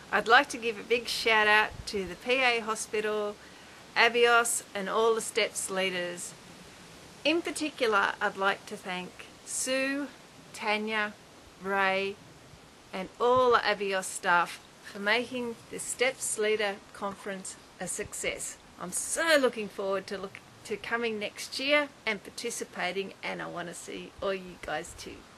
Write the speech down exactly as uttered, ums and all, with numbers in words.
I'd like to give a big shout out to the P A Hospital, ABIOS and all the STEPS leaders. In particular, I'd like to thank Sue, Tanya, Ray and all the ABIOS staff for making the STEPS Leader Conference a success. I'm so looking forward to, look, to coming next year and participating, and I want to see all you guys too.